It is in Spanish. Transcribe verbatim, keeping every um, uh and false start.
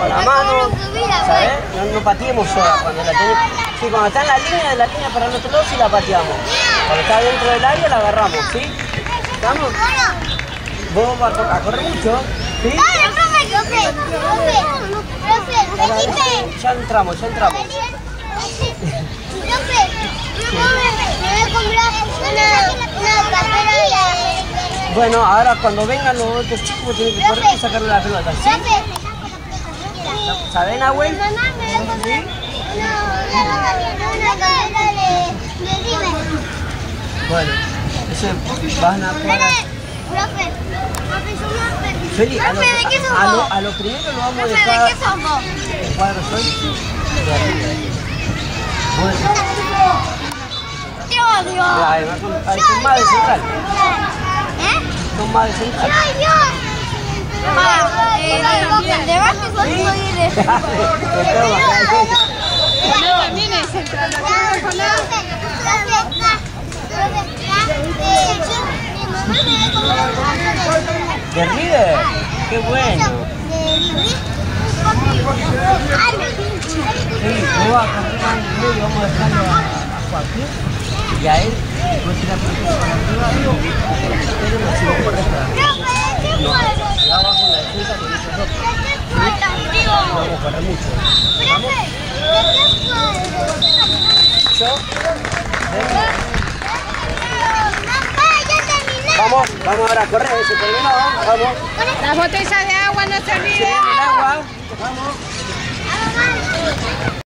con la mano, ¿sabes? No, no pateemos sola. Cuando la tenemos, sí, cuando está en la línea de la línea para el otro lado, sí la pateamos. Cuando está dentro del área, la agarramos, ¿sí? ¿Estamos? Vos vas a correr mucho, ¿sí? ¡Dale, profe! ¡Profe! ¡Profe! ¡Profe! Ya entramos, ya entramos. ¡Profe! Me voy a comprar una cartera de... Bueno, ahora cuando vengan los otros chicos tienen que correr y sacarle la pelota, ¿sí? ¿Saben, Nahuel? Mamá, me voy a comprar una cartera de... de Dime. Bueno, eso van a jugar a... Profe, profe, somos... Feli, a lo, Profe, ¿de qué somos? a, lo, a lo primero lo vamos a Profe, dejar... ¿de qué somos? El cuadro soy de arriba. Bueno, ¡Te odio! además son, ay, son más de central. ¿Eh? Son más de central. ¡Ay, Dios! Ah, el de básquet son muy de... Yo también es central. ¿De River? ¡Qué bueno! Sí, vos vas a correr y vamos a dejarlo a, a Joaquín y a él, vos tirás por arriba y lo sigo por esta. No, va abajo en la defensa con esos dos. Vamos a correr mucho. ¿Vamos? ¿Yo? Vamos, vamos ahora a correr, se terminó, vamos. Las botellas de agua no se olviden. El agua, vamos.